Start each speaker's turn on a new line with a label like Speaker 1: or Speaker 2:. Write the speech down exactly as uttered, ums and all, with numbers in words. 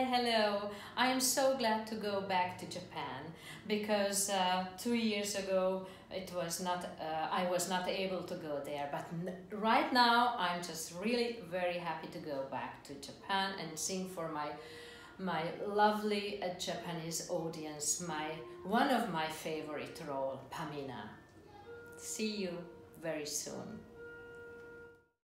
Speaker 1: Hi, hello. I am so glad to go back to Japan because uh, two years ago it was not. Uh, I was not able to go there, but n right now I'm just really very happy to go back to Japan and sing for my my lovely uh, Japanese audience. My one of my favorite role, Pamina. See you very soon.